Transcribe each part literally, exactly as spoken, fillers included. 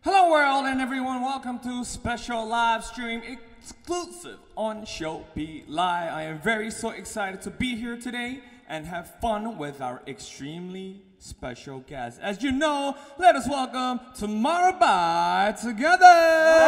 Hello world and everyone, welcome to special live stream exclusive on Shopee Live. I am very so excited to be here today and have fun with our extremely special guest. As you know, let us welcome Tomorrow by Together.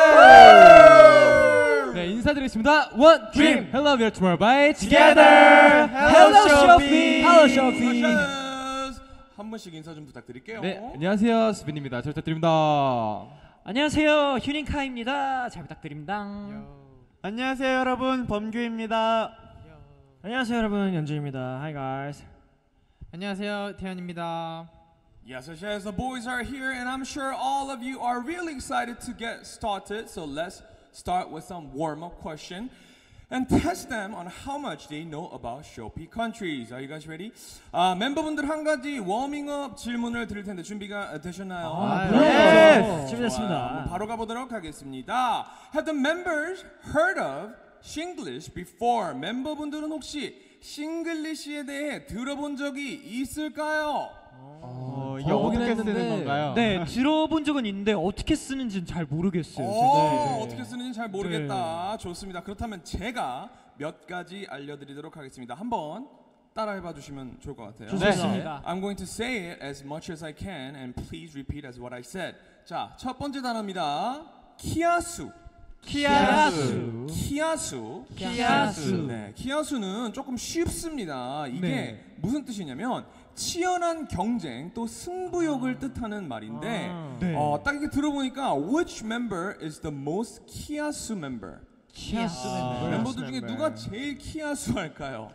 네, 인사드리겠습니다. One Dream. Hello, we are Tomorrow by Together. Hello, Shopee. Hello, Shopee. 한 분씩 인사 좀 부탁드릴게요. 네, 안녕하세요, 수빈입니다. 잘 부탁드립니다. 안녕하세요, 휴닝카입니다. 잘 부탁드립니다. 안녕하세요, 여러분. 범규입니다. 안녕하세요, 여러분. 연주입니다. Hi guys. 안녕하세요, 태연입니다. Yes, yes, yes, the boys are here and I'm sure all of you are really excited to get started. So let's start with some warm-up question and test them on how much they know about Shopee countries. Are you guys ready? 아, 멤버분들 한 가지 워밍업 질문을 드릴 텐데 준비가 되셨나요? 아, 네. 네. 준비됐습니다. 좋아요. 바로 가보도록 하겠습니다. Have the members heard of Shinglish before? 멤버분들은 혹시 싱글리시에 대해 들어본 적이 있을까요? 어, 이게 어떻게 쓰는 건가요? 네, 들어본 적은 있는데 어떻게 쓰는지는 잘 모르겠어요. 오, 네. 어떻게 쓰는지 잘 모르겠다. 네. 좋습니다. 그렇다면 제가 몇 가지 알려드리도록 하겠습니다. 한번 따라해봐 주시면 좋을 것 같아요. 좋습니다. I'm going to say it as much as I can and please repeat as what I said. 자, 첫 번째 단어입니다. 키아수. 키아수. 키아수. 키아수. 네, 키아수는 조금 쉽습니다. 이게 네. 무슨 뜻이냐면 치열한 경쟁 또 승부욕을 뜻하는 말인데 아. 네. 어, 딱 이렇게 들어보니까 which member is the most 키아수 member? 키아수. 아, 멤버들 중에 누가 제일 키아수할까요?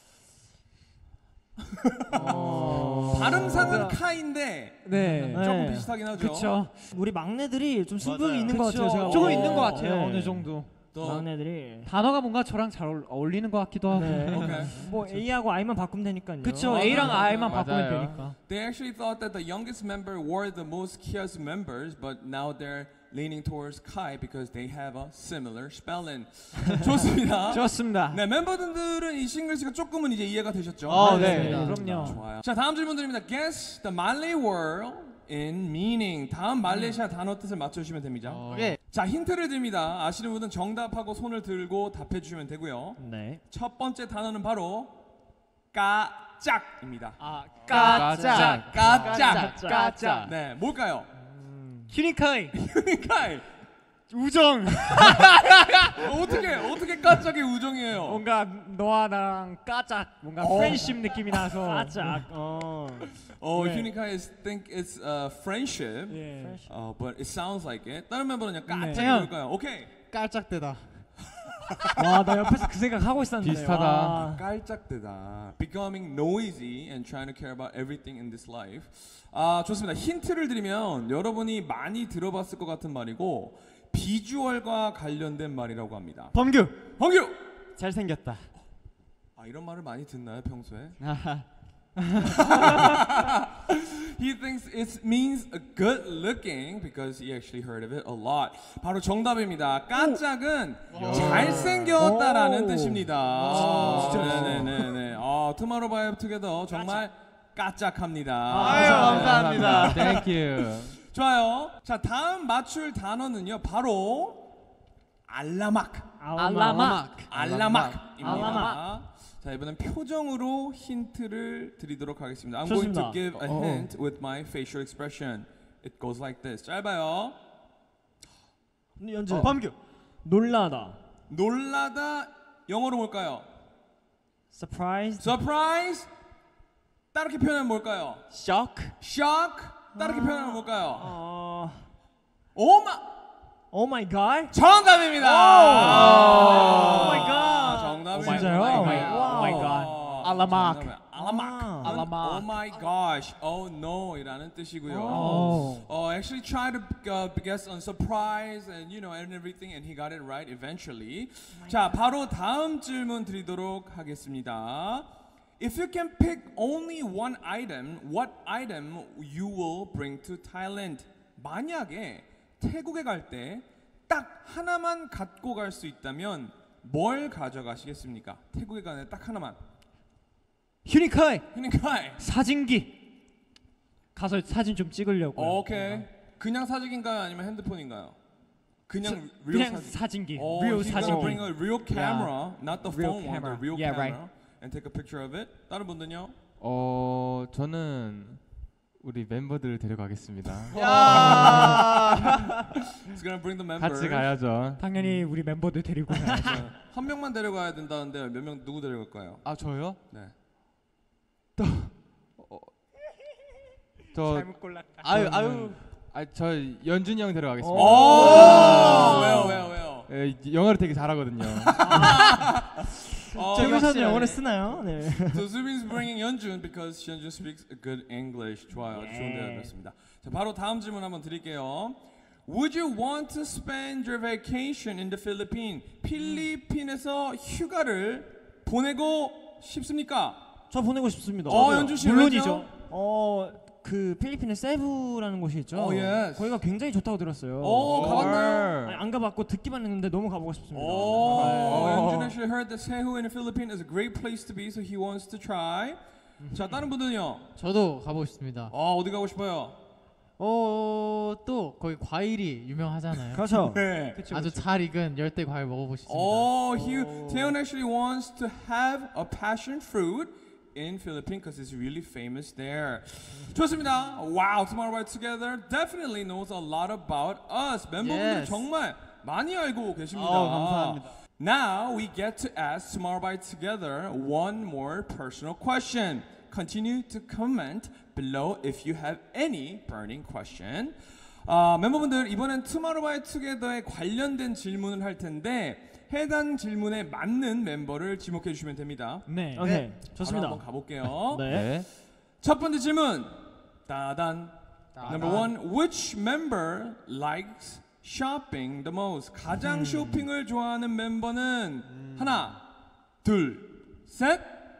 어... 발음상은 카인데 네. 조금 네. 비슷하긴 하죠. 그렇죠. 우리 막내들이 좀 승부욕이 맞아요. 있는 것 같아요. 제가 조금 어, 있는 것 같아요. 네. 어느 정도. 또 막내들이. 단어가 뭔가 저랑 잘 어울- 어울리는 것 같기도 하고. 네. Okay. 뭐 A하고 I만 바꾸면 되니까요. 그쵸, 맞아요. A랑 I만 맞아요. 바꾸면 되니까. They actually thought that the youngest member were the most kiasu members, but now they're leaning towards Kai because they have a similar spelling. 좋습니다. 좋습니다. 네, 멤버들은 이 싱글시가 조금은 이제 이해가 되셨죠? 어, 네. 네. 그럼요. 좋아요. 자, 다음 질문 드립니다. Guess the Malay word in meaning. 다음 말레이시아 단어 뜻을 맞춰주시면 됩니다. 오케이. 자, 힌트를 드립니다. 아시는 분은 정답하고 손을 들고 답해 주시면 되고요. 네. 첫 번째 단어는 바로 까짝입니다. 아, 까짝. 까짝. 까짝. 네, 뭘까요? 휴닝카이. 휴닝카이. 우정. 어떻게 어떻게 까짝의 우정이에요? 뭔가 너와 나랑 까짝 뭔가 어. 프렌십 느낌이 나서 까짝. 어. 어, 네. 휴닝카이 is think it's uh, friendship. 예. 어, but it sounds like it. 다른 멤버는 그냥 네. 까짝이 뭘까요? 오케이. 깔짝대다. 와, 나 옆에서 그 생각 하고 있었는데. 비슷하다. 와. 깔짝대다. Becoming noisy and trying to care about everything in this life. 아, 좋습니다. 힌트를 드리면 여러분이 많이 들어봤을 것 같은 말이고 비주얼과 관련된 말이라고 합니다. 범규. 황규. 잘생겼다. 아, 이런 말을 많이 듣나요, 평소에? He thinks it means good looking because he actually heard of it a lot. 바로 정답입니다. 까짝은 잘생겼다라는 오. 뜻입니다. 와, 진짜 네네네. 아, 투마로우 바이 투게더 정말 까짝합니다. 아유, 감사합니다. Thank you. 좋아요. 자, 다음 맞출 단어는요. 바로 알라막. 알라막. 알라막입니다. 알라막. 자, 이번엔 표정으로 힌트를 드리도록 하겠습니다. I'm 좋습니다. going to give a 어. hint with my facial expression. It goes like this. 짧아요. 연주. 범규. 놀라다. 놀라다. 영어로 뭘까요? Surprise. Surprise. 따르게 표현하면 뭘까요? shock. Shock. 따르게 표현하면 뭘까요? 어. 오마. Oh my god. 정답입니다. Oh my god. 정답입니다. 진짜요? Oh my Oh my- god. oh my god. 알라막. 정답이에요. 알라막. 아. 알라막. Oh my gosh. Oh no 이라는 뜻이고요. Oh. Uh, actually tried to uh, guess on surprise and you know and everything and he got it right eventually. 자, 바로 다음 질문 드리도록 하겠습니다. If you can pick only one item, what item you will bring to Thailand? 만약에 태국에 갈 때 딱 하나만 갖고 갈 수 있다면 뭘 가져가시겠습니까? 태국에 가는 딱 하나만. 휴닝카이. 휴닝카이. 사진기. 가서 사진 좀 찍으려고. 오케이. 그냥 사진인가요? 아니면 핸드폰인가요? 그냥 저- real 그냥 사진. 사진기. Oh, real he's gonna 사진기. bring a real camera, not the Real phone one, camera. the real Yeah, camera, right. and take a picture of it. 다른 분들요? 어 저는 우리 멤버들을 데려가겠습니다. He's gonna bring the members. 같이 가야죠. 당연히 우리 멤버들 데리고 가야죠. 네. 한 명만 데려가야 된다는데 몇 명 누구 데려갈까요? 아 저요? 네. 저 잘못 골랐다. 아유 아유. 아저 연준이 형 데려가겠습니다. 오, 어, 왜요, 왜요, 왜요? 예, 영어를 되게 잘하거든요. 어, 저기서는 영어를 쓰나요? 네. So Subin's bringing Yeonjun because Yeonjun speaks good English. 좋아요, 예. 좋은 대답이었습니다. 자, 바로 다음 질문 한번 드릴게요. Would you want to spend your vacation in the Philippines? 필리핀에서 휴가를 보내고 싶습니까? 저 보내고 싶습니다. 어, 연준 씨, 물론이죠. 왜죠? 어, 그 필리핀의 세부라는 곳이 있죠. 어, yes. 거기가 굉장히 좋다고 들었어요. 오, 가봤나요? 아니, 안 가봤고 듣기만 했는데 너무 가보고 싶습니다. Oh, 네. Yeonjun actually heard that Seoul in the Philippines is a great place to be, so he wants to try. 자, 다른 분들은요? 저도 가보고 싶습니다. 어, 어디 가고 싶어요? 어, 또 거기 과일이 유명하잖아요. 그렇죠. 네. 그쵸, 아주 그쵸. 잘 익은 열대 과일 먹어보고 싶습니다. Oh, he Taeyeon actually wants to have a passion fruit in Philippines because it's really famous there. 좋습니다. Wow, Tomorrow By Together definitely knows a lot about us. 멤버분들 Yes. 정말 많이 알고 계십니다. 어, 감사합니다. Now we get to ask Tomorrow By Together one more personal question. Continue to comment below if you have any burning question. 아, 멤버분들 이번엔 Tomorrow By Together에 관련된 질문을 할 텐데 해당 질문에 맞는 멤버를 지목해 주시면 됩니다. 네. 오케이. 바로 좋습니다. 한번 가볼게요. 네. 첫 번째 질문. 따단. Number one, which member likes shopping the most? 가장 쇼핑을 좋아하는 멤버는 하나, 둘, 셋.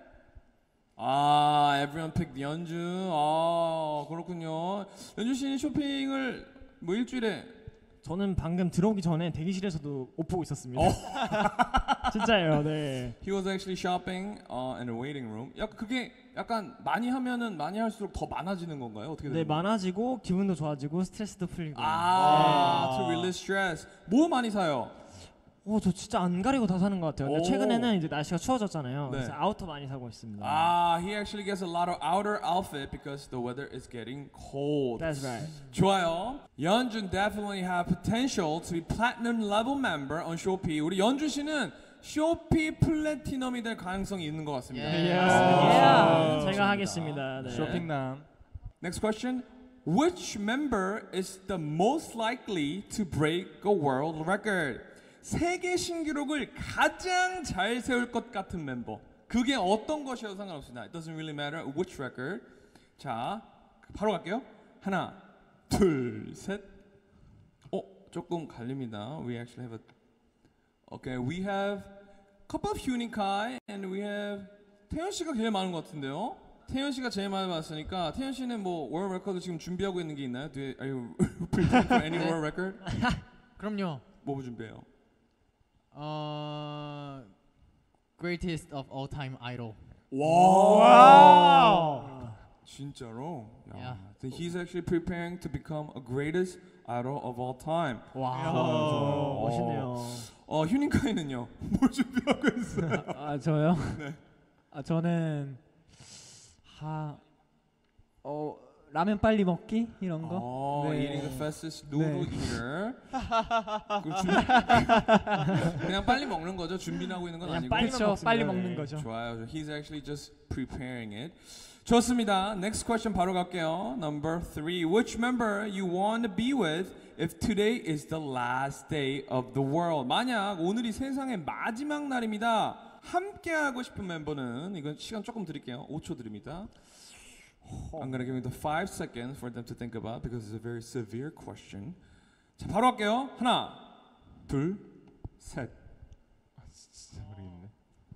아, everyone picked 연준. 아, 그렇군요. 연준 씨는 쇼핑을 뭐 일주일에 저는 방금 들어오기 전에 대기실에서도 옷 보고 있었습니다. 진짜예요. 네. He was actually shopping uh, in a waiting room. 약간 그게 약간 많이 하면은 많이 할수록 더 많아지는 건가요? 어떻게 되는 네, 거예요? 많아지고 기분도 좋아지고 스트레스도 풀리고. 아, to release stress. 뭐 많이 사요? 오, 저 진짜 안 가리고 다 사는 것 같아요. 근데 오. 최근에는 이제 날씨가 추워졌잖아요. 네. 그래서 아우터 많이 사고 있습니다. 아, he actually gets a lot of outer outfit because the weather is getting cold. That's right. 좋아요. 연준 definitely have potential to be platinum level member on Shopee. 우리 연준 씨는 쇼피 플래티넘이 될 가능성이 있는 것 같습니다. 예. Yeah. 제가 하겠습니다. 네. 쇼핑남. Next question. Which member is the most likely to break a world record? 세계 신기록을 가장 잘 세울 것 같은 멤버. 그게 어떤 것이어도 상관없습니다. It doesn't really matter which record. 자, 바로 갈게요. 하나, 둘, 셋. 어, 조금 갈립니다. We actually have a. Okay, we have a couple of Unikai and we have 태연 씨가 제일 많은 것 같은데요. 태연 씨가 제일 많이 봤으니까 태연 씨는 뭐 월드 레코드 지금 준비하고 있는 게 있나요? Do you, are you preparing for any world record? 그럼요. 뭐 준비해요? 어, greatest of all time idol. 와. 진짜로? 야. Yeah. So he's actually preparing to become a greatest idol of all time. 와, 좋아요. 멋있네요. 어, 휴닝카이는요? 뭘 준비하고 있어요? 아, 저요? 네. 아, 저는 하, 어, 라면 빨리 먹기 이런 거. 어, 네. eating the fastest noodle 네. eater. 그리고 준비- 그냥 빨리 먹는 거죠. 준비하고 있는 건 그냥 아니고. 빨리만 그쵸, 먹습니다. 빨리 네. 먹는 거죠. 좋아요. He's actually just preparing it. 좋습니다. Next question 바로 갈게요. Number three. Which member you want to be with if today is the last day of the world? 만약 오늘이 세상의 마지막 날입니다. 함께하고 싶은 멤버는 이건 시간 조금 드릴게요. 오 초 드립니다. I'm gonna give you the five seconds for them to think about because it's a very severe question. 자, 바로 할게요. 하나, 둘, 셋. 진짜 모르겠네.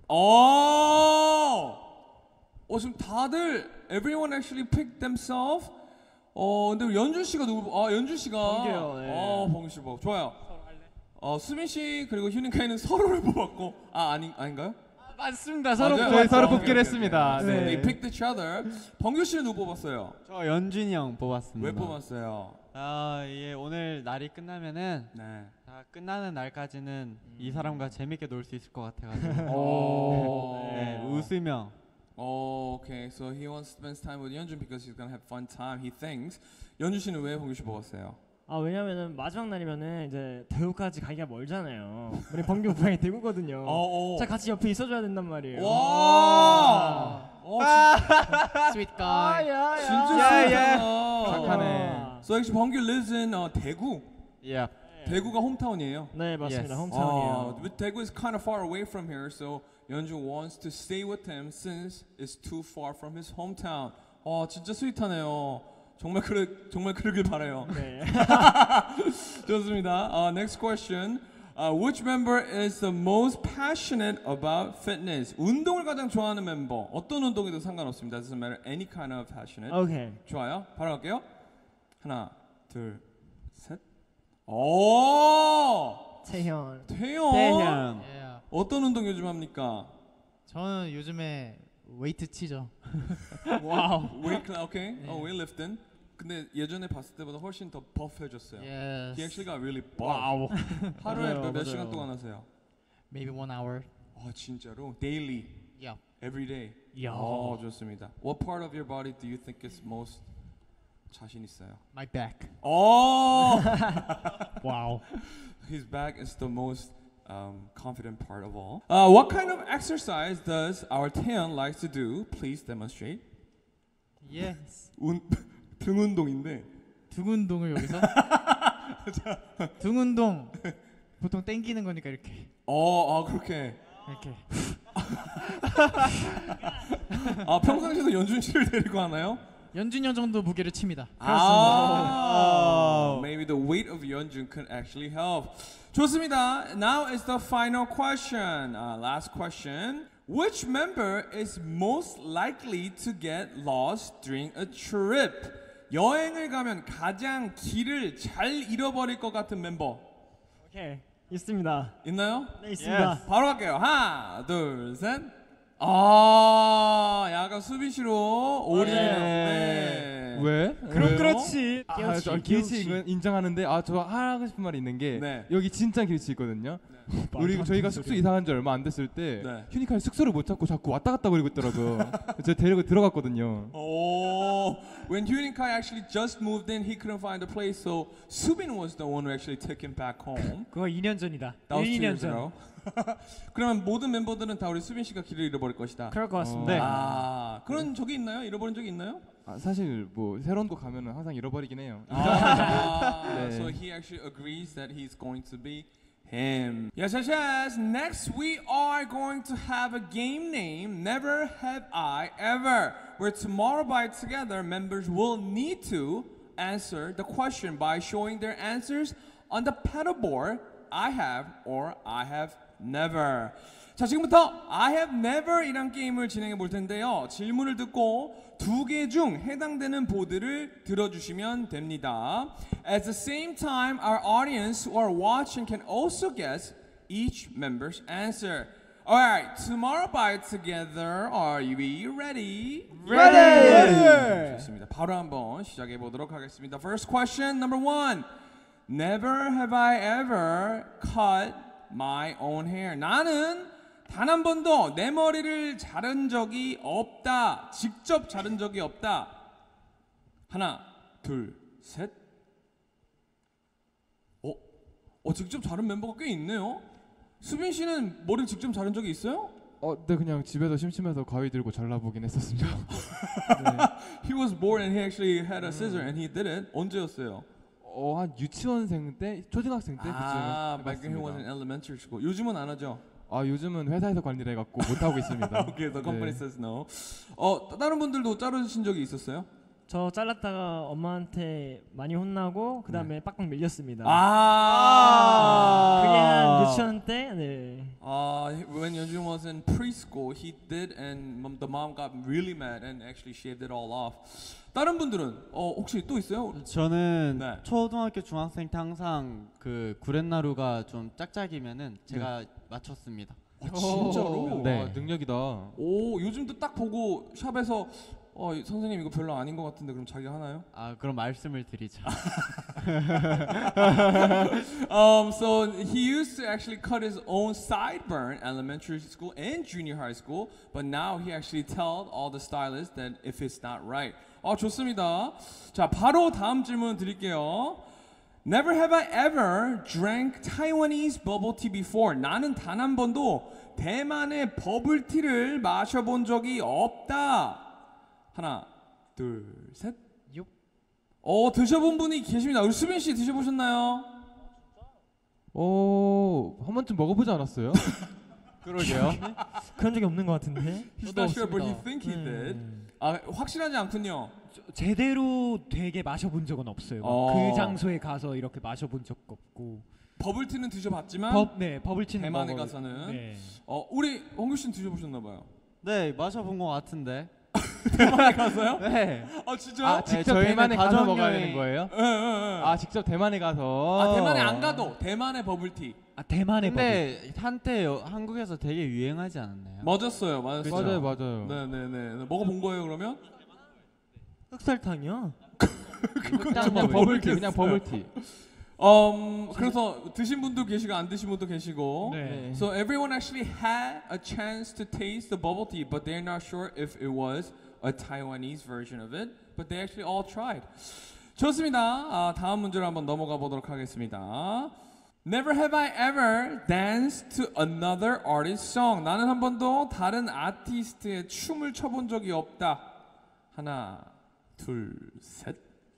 어, 어 지금 다들 everyone actually picked themselves. 어, 근데 연준 씨가 누구? 아, 연준 씨가. 번개요, 네. 어, 번개 씨 뭐. 좋아요. 어, 수민 씨 그리고 휴닝카이는 서로를 뽑았고, 아 아니 아닌가요? 맞습니다. 서로 맞아요? 저희 서로 오케이, 뽑기로 오케이, 했습니다. 오케이. 네. They picked each other. 번규 씨는 누구 뽑았어요? 저 연준이 형 뽑았습니다. 왜 뽑았어요? 아, 예, 오늘 날이 끝나면은 네. 다 끝나는 날까지는 이 사람과 재밌게 놀 수 있을 것 같아가지고. 오. 네, 웃으며. Oh, okay. So he wants to spend time with Yeonjun because he's gonna have fun time. He thinks. 연준 씨는 왜 봉규 씨 뽑았어요? 아 왜냐면은 마지막 날이면은 이제 대구까지 가기가 멀잖아요. 우리 범규 고향이 대구거든요. 어, 어. 자 같이 옆에 있어줘야 된단 말이에요. 와. 어, Sweet guy. 아야야. 진짜 스윗하다. 착하네. So actually 범규 lives in uh, 대구. Yeah. 대구가 홈타운이에요. 네 맞습니다. Yes. 홈타운이에요. Uh, but Daegu is kind of far away from here, so Yeonjun wants to stay with him since it's too far from his hometown. 어, 진짜 스윗하네요. 정말 그러 정말 그러길 바라요. 네. 좋습니다. Uh, next question. Uh, which member is the most passionate about fitness? 운동을 가장 좋아하는 멤버. 어떤 운동이든 상관없습니다. Doesn't matter any kind of passionate. 오케이. 좋아요. 바로 갈게요. 하나, 둘, 셋. 오! 태현. 태연. 태현. Yeah. 어떤 운동 요즘 합니까? 저는 요즘에 웨이트 치죠. 와우. 웨이트, 오케이. 네. 어, 웨이트리프팅. 근데 예전에 봤을 때보다 훨씬 더 버프해졌어요. Yes. He actually got really buff. 와우. 하루에 맞아요, 몇, 몇 맞아요. 시간 동안 하세요? Maybe one hour. 아 진짜로? Daily, Yeah. every day. 야. 어 좋습니다. What part of your body do you think is most 자신 있어요? My back. 어. 와우. His back is the most um, confident part of all. Uh, what kind of exercise does our Taeyeon likes to do? Please demonstrate. Yes. 운, 등 운동인데. 등 운동을 여기서. 등 운동. 보통 땡기는 거니까 이렇게. 어, 아 그렇게. 이렇게. 아 평상시에도 연준 씨를 데리고 하나요? 연준이 형 정도 무게를 칩니다. 아, maybe the weight of Yeonjun could actually help. 좋습니다. Now is the final question. Uh, last question. Which member is most likely to get lost during a trip? 여행을 가면 가장 길을 잘 잃어버릴 것 같은 멤버 오케이. 있습니다. 있나요? 네 있습니다. 바로 갈게요. 하나, 둘, 셋. 아, 약간 수비 씨로 오리지널. 왜? 그럼 왜요? 그렇지. 아, 저 길치 인정하는데 아 저 하고 싶은 말이 있는 게 네. 여기 진짜 길치 있거든요. 우리 저희가 숙소 이사한 지 얼마 안 됐을 때 네. 휴니카이 숙소를 못 찾고 자꾸 왔다 갔다 거리고 있더라고요. 제가 데리고 들어갔거든요. Oh, when Hyunin Kai actually just moved in, he couldn't find a place, so Subin was the one who actually took him back home. 그거 이 년 전이다. That was 일, two 이 년 years 전. ago. 그러면 모든 멤버들은 다 우리 수빈 씨가 길을 잃어버릴 것이다. 그럴 것 같습니다. 네. 아, 그런 적이 있나요? 잃어버린 적이 있나요? 아, 사실 뭐 새로운 곳 가면은 항상 잃어버리긴 해요. 아, 네. so he actually agrees that he's going to be him. Yes, yes, yes. Next, we are going to have a game named Never Have I Ever, where tomorrow by together, members will need to answer the question by showing their answers on the paddleboard. I have or I have never. 자, 지금부터 I have never 이란 게임을 진행해 볼 텐데요. 질문을 듣고 두 개 중 해당되는 보드를 들어주시면 됩니다. At the same time, our audience who are watching can also guess each member's answer. Alright, tomorrow by together, are we ready? Ready! 좋습니다. 바로 한번 시작해 보도록 하겠습니다. First question, number one. Never have I ever cut my own hair. 나는 단 한 번도 내 머리를 자른 적이 없다. 직접 자른 적이 없다. 하나, 둘, 셋. 어? 어, 직접 자른 멤버가 꽤 있네요. 수빈 씨는 머리를 직접 자른 적이 있어요? 어, 네 그냥 집에서 심심해서 가위 들고 잘라보긴 했었습니다. He was born and he actually had a scissor and he did it. 언제였어요? 어, 한 유치원생 때, 초등학생 때 아, 그쯤에 back when he was in elementary school. 요즘은 안 하죠? 아, 요즘은 회사에서 관리를 해갖고 못 하고 있습니다. Okay, the company 네. says no. 어, 다른 분들도 자르신 적이 있었어요? 저 잘랐다가 엄마한테 많이 혼나고 그 다음에 빡빡 밀렸습니다. 아, 그게 한 유치원 때. 네. Uh, when Yeonjun was in preschool, he did, and mom, the mom got really mad and actually shaved it all off. 다른 분들은 어 혹시 또 있어요? 저는 네. 초등학교 중학생 때 항상 그 구렛나루가 좀 짝짝이면은 제가 맞췄습니다. 아, 진짜로? 네. 아, 능력이다. 오, 요즘도 딱 보고 샵에서 어 이- 선생님 이거 별로 아닌 것 같은데 그럼 자기가 하나요? 아 그럼 말씀을 드리자. Um, so he used to actually cut his own sideburn elementary school and junior high school, but now he actually told all the stylists that if it's not right. 어 좋습니다. 자 바로 다음 질문 드릴게요. Never have I ever drank Taiwanese bubble tea before. 나는 단 한 번도 대만의 버블티를 마셔본 적이 없다. 하나, 둘, 셋. 육. 어 드셔본 분이 계십니다. 우리 수빈 씨 드셔보셨나요? 어, 한 번쯤 먹어보지 않았어요? 그러게요. 그런 적이 없는 것 같은데. He's 저도 not sure, but he 없습니다. think he 네. did. 아 확실하지 않군요. 제대로 되게 마셔본 적은 없어요. 막 어. 그 장소에 가서 이렇게 마셔본 적 없고. 버블티는 드셔봤지만 법, 네, 버블티는 대만에 먹어- 가서는 네. 어 우리 홍규 씨는 드셔보셨나봐요. 네 마셔본 것 같은데. 대만에 가서요? 네. 아 진짜요? 아, 네, 직접 저희는 대만에 가서 가족 먹어야 여행- 되는 거예요? 예, 예, 예. 아, 직접 대만에 가서. 아 대만에 안 가도 대만의 버블티 아 대만의 버블. 근데 한때 여- 한국에서 되게 유행하지 않았나요? 맞았어요, 맞았어요. 맞아요, 맞아요. 네네네. 먹어본 거예요 그러면? 흑설탕이요? 그냥, 그냥 버블티, 그냥 버블티. 음 그래서 드신 분도 계시고 안 드신 분도 계시고. 네. So everyone actually had a chance to taste the bubble tea, but they're not sure if it was a Taiwanese version of it. But they actually all tried. 좋습니다. 아, 다음 문제로 한번 넘어가 보도록 하겠습니다. Never have I ever danced to another artist's song. 나는 한 번도 다른 아티스트의 춤을 춰본 적이 없다. 하나, 둘, 셋.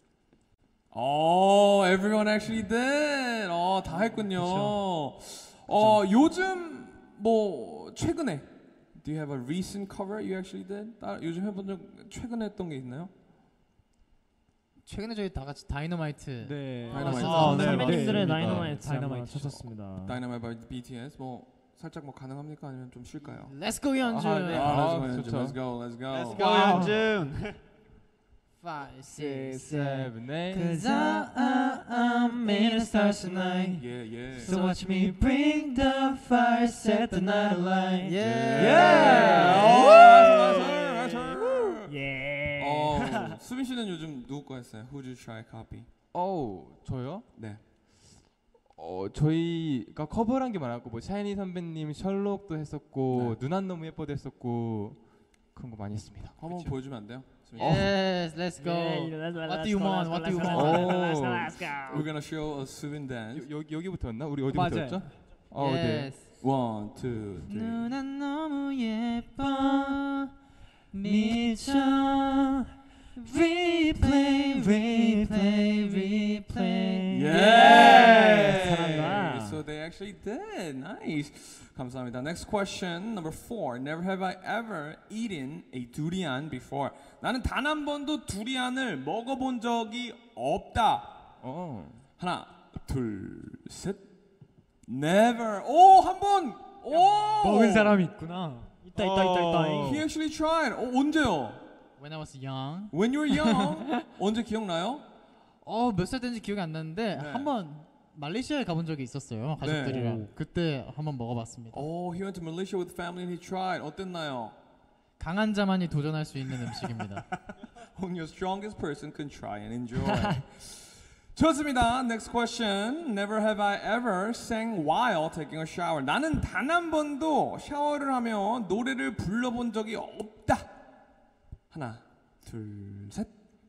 어, everyone actually did. 어, 다 했군요. 어, 요즘 뭐 최근에 Do you have a recent cover you actually did? 따, 요즘 해본 적 최근에 했던 게 있나요? 최근에 저희 다 같이 다이너마이트. 네. 다이너마이트. 아, 네, 선배님들의 네. 다이너마이트 한번 다이너마이트. 쳤었습니다. Dynamite by 비티에스 뭐 살짝 뭐 가능합니까 아니면 좀 쉴까요? Let's go 연준. 아, 네. 아, 아, let's go, 좋죠. let's go, let's go. Let's go 와우. 연준. Five, six, six, seven. seven, eight. Cause I, I, I'm in the stars tonight. Yeah, yeah. So watch me bring the fire, set the night alight. Yeah. Yeah. 어, 나이스, 나이스, 나이스. 예. 어, 수빈 씨는 요즘 누구 거 했어요? Who did you try copy? 어우, 저요? 네. 어, 저희가 커버를 한 게 많았고 뭐 샤이니 선배님 셜록도 했었고 네. 누난 너무 예뻐도 했었고 그런 거 많이 했습니다. 한번 보여주면 안 돼요? 수빈 씨? Yes, let's go. Yeah, let's- What let's do you go, want? let's What go, do you let's want? go, let's go, 오. let's go. We're gonna show a Subin dance. 여, 여기부터였나? 우리 맞아요. 어디부터였죠? 어, 네. Yes. One, two, three. 누난 너무 예뻐 미쳐 Replay, replay, replay. Yeah. 잘한다. So they actually did. Nice. 감사합니다. Next question, number four. Never have I ever eaten a durian before. 나는 단 한 번도 두리안을 먹어본 적이 없다. 어. 하나, 둘, 셋. Never. 오, 한 번. 오. 먹은 사람이 있구나. 있다 있다 있다 있다. He actually tried. 어, 언제요? When I was young. When you were young. 언제 기억나요? 어, 몇 살 때인지 기억이 안 나는데 네. 한번 말레이시아에 가본 적이 있었어요. 가족들이랑. 그때 한번 먹어봤습니다. Oh, he went to Malaysia with family and he tried. 어땠나요? 강한 자만이 도전할 수 있는 음식입니다. Only the strongest person can try and enjoy. 좋습니다. Next question. Never have I ever sang while taking a shower. 나는 단 한 번도 샤워를 하며 노래를 불러본 적이 없다. 하나, 둘, 셋.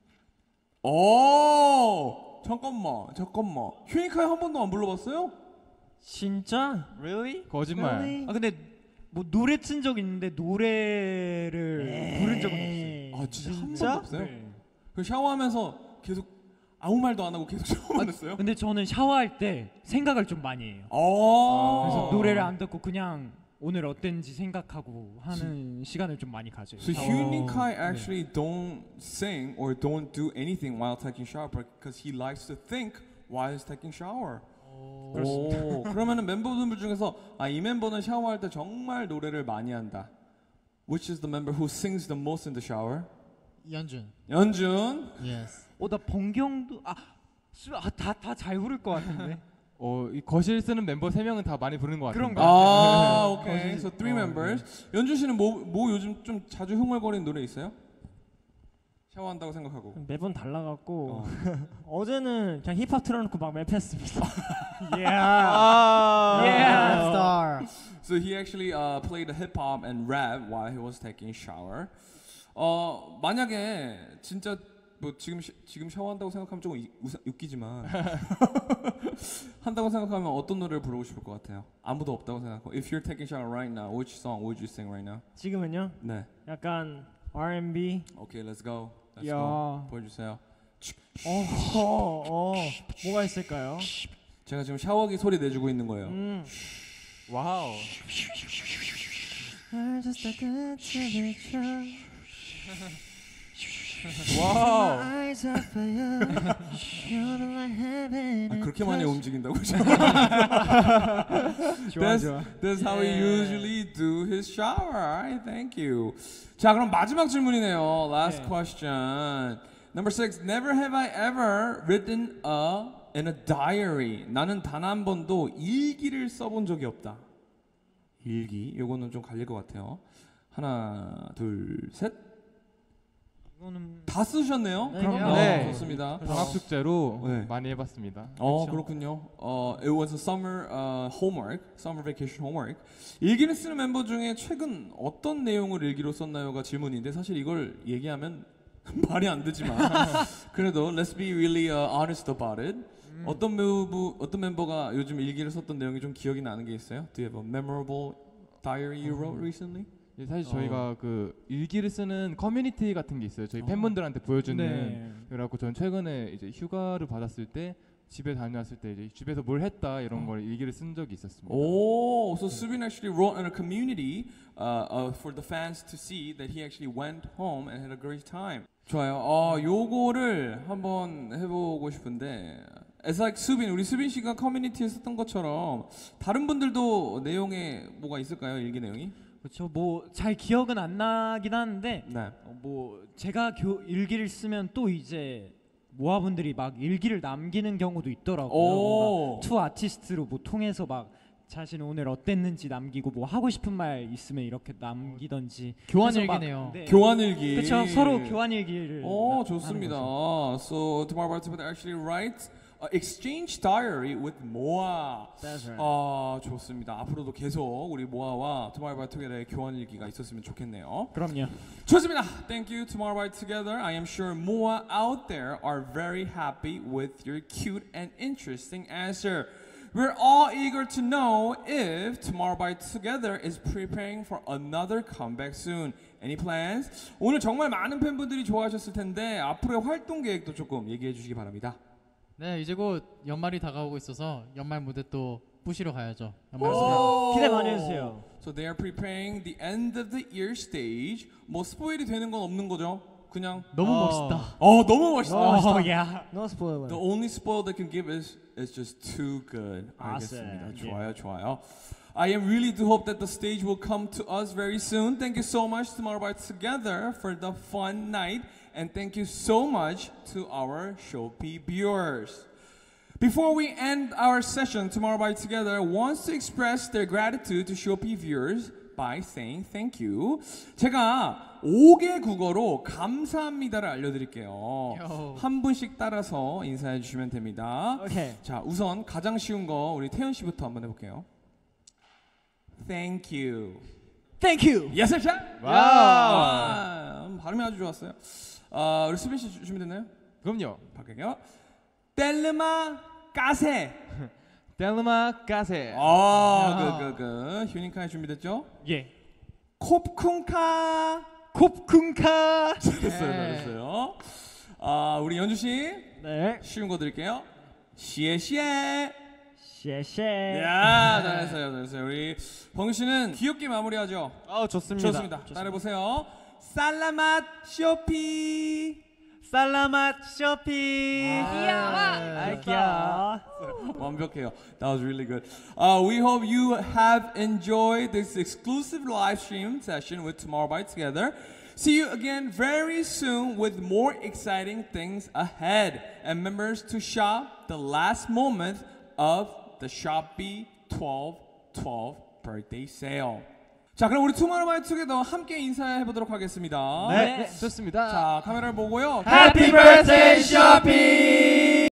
오, 잠깐만, 잠깐만. 휴니카에 한 번도 안 불러봤어요? 진짜? Really? 거짓말. 아 근데 뭐 노래 튼 적 있는데 노래를 부른 적은 없어요. 아, 진짜 한 진짜? 번도 없어요? 네. 그 샤워하면서 계속 아무 말도 안 하고 계속 샤워만 했어요? 근데 저는 샤워할 때 생각을 좀 많이 해요. 어. 그래서 노래를 안 듣고 그냥 오늘 어땠는지 생각하고 하는 시간을 좀 많이 가져요. So 샤워. Hyun Ning Kai actually don't sing or don't do anything while taking shower because he likes to think while he's taking shower. 오, 그러면은 멤버분들 중에서 아, 이 멤버는 샤워할 때 정말 노래를 많이 한다. Which is the member who sings the most in the shower? 연준. 연준. Yes. 어나 번경도 아다다 잘 부를 것 같은데. 어, 이 거실 쓰는 멤버 세 명은 다 많이 부르는 것 같은데. 그런가? 아, 오케이. 거실- So three 어, members. 연준 씨는 뭐, 뭐 요즘 좀 자주 흥얼거리는 노래 있어요? 샤워한다고 생각하고. 매번 달라갖고 어. 어제는 그냥 힙합 틀어놓고 막 랩했습니다. 아, Yeah. star. So he actually uh, played hip hop and rap while he was taking a shower. 어 만약에 진짜 뭐 지금 시, 지금 샤워한다고 생각하면 조금 이, 우사, 웃기지만 한다고 생각하면 어떤 노래를 부르고 싶을 것 같아요? 아무도 없다고 생각하고. If you're taking a shower right now, which song would you sing right now? 지금은요? 네. 약간 알 앤 비. Okay, let's go. Let's 야. go. 보여주세요. 어, 어, 어, 뭐가 있을까요? 제가 지금 샤워기 소리 내주고 있는 거예요. 음. 와우. 와우. 아, 그렇게 많이 움직인다고? 좋아, That's, 좋아. that's how he usually do his shower. Alright, thank you. 자, 그럼 마지막 질문이네요. Last 네. question. Number six. Never have I ever written a in a diary. 나는 단 한 번도 일기를 써본 적이 없다. 일기. 요거는 좀 갈릴 것 같아요. 하나, 둘, 셋. 이거는 다 쓰셨네요. 네, 그럼 그럼요. 네. 좋습니다. 방학 숙제로 네. 많이 해봤습니다. 어 그렇군요. 어 it was a summer uh, homework, summer vacation homework. 일기를 쓰는 멤버 중에 최근 어떤 내용을 일기로 썼나요가 질문인데 사실 이걸 얘기하면 말이 안 되지만 그래도 let's be really uh, honest about it. 음. 어떤 멤버 어떤 멤버가 요즘 일기를 썼던 내용이 좀 기억이 나는 게 있어요? Do you have a memorable diary you wrote recently? 예, 사실 저희가 그 일기를 쓰는 커뮤니티 같은 게 있어요. 저희 팬분들한테 보여주는. 네. 그래갖고 전 최근에 이제 휴가를 받았을 때 집에 다녀왔을 때 이제 집에서 뭘 했다 이런 걸 일기를 쓴 적이 있었습니다. Oh, so Subin actually wrote in a community uh, uh, for the fans to see that he actually went home and had a great time. 좋아요. 어, 요거를 한번 해보고 싶은데, it's like 수빈, 우리 수빈 씨가 커뮤니티에 썼던 것처럼 다른 분들도 내용에 뭐가 있을까요? 일기 내용이? 그렇죠. 뭐 잘 기억은 안 나긴 하는데 네. 어, 뭐 제가 교, 일기를 쓰면 또 이제 모아분들이 막 일기를 남기는 경우도 있더라고요. 오. 뭔가 투 아티스트로 뭐 통해서 막 자신 오늘 어땠는지 남기고 뭐 하고 싶은 말 있으면 이렇게 남기던지 교환 그래서 막- 일기네요. 네. 교환 일기. 그렇죠. 서로 교환 일기를 오, 나- 좋습니다. 하는 거죠. So tomorrow participant actually writes a exchange diary with Moa. That's right. 아, 좋습니다. 앞으로도 계속 우리 모아와 Tomorrow by Together의 교환 일기가 있었으면 좋겠네요. 그럼요. 좋습니다. Thank you, Tomorrow by Together. I am sure Moa out there are very happy with your cute and interesting answer. We're all eager to know if Tomorrow by Together is preparing for another comeback soon. Any plans? 오늘 정말 많은 팬분들이 좋아하셨을 텐데 앞으로의 활동 계획도 조금 얘기해 주시기 바랍니다. 네, 이제 곧 연말이 다가오고 있어서 연말 무대 또 부시러 가야죠. 오! 연말 무대. 기대 많이 해주세요. So they are preparing the end of the year stage. 뭐 스포일이 되는 건 없는 거죠? 그냥 너무 어. 멋있다. 어 너무 멋있다. 어, 야. No spoiler. The only spoil they can give is is just too good. 알겠습니다. Awesome. 좋아요, 좋아요. I am really do hope that the stage will come to us very soon. Thank you so much Tomorrow by Together for the fun night, and thank you so much to our Shopee viewers. Before we end our session, Tomorrow by Together wants to express their gratitude to Shopee viewers by saying thank you. 제가 다섯 개 국어로 감사합니다를 알려드릴게요. 요. 한 분씩 따라서 인사해 주시면 됩니다. 오케이. 자, 우선 가장 쉬운 거 우리 태연 씨부터 한번 해볼게요. Thank you. Thank you. Yes, sir. 와우. 아, 발음이 아주 좋았어요. 아, 우리 수빈 씨 주- 준비됐나요? 그럼요. 바꿀게요. 텔르마 까세. 델마 가세. 아, 그, 그, 그. 휴닝카이 준비됐죠? 예. 콥쿵카. 콥쿵카. 잘했어요, 잘했어요. 아, 우리 연주 씨 네. 쉬운 거 드릴게요. 시에시에. 셰셰. 야, 잘했어요, 잘했어요. 우리 범규 씨는 귀엽게 마무리하죠. 아 좋습니다. 좋습니다. 따라해보세요. 살라맛 쇼피. 살라맛 쇼핑. 알게요. 완벽해요. That was really good. Uh, we hope you have enjoyed this exclusive live stream session with Tomorrow by Together. See you again very soon with more exciting things ahead. And members to shop the last moment of the Shopee twelve twelve birthday sale. 자, 그럼 우리 투모로우바이투게더 함께 인사해 보도록 하겠습니다. 네, 좋습니다. 자, 카메라를 보고요. Happy birthday, 쇼핑!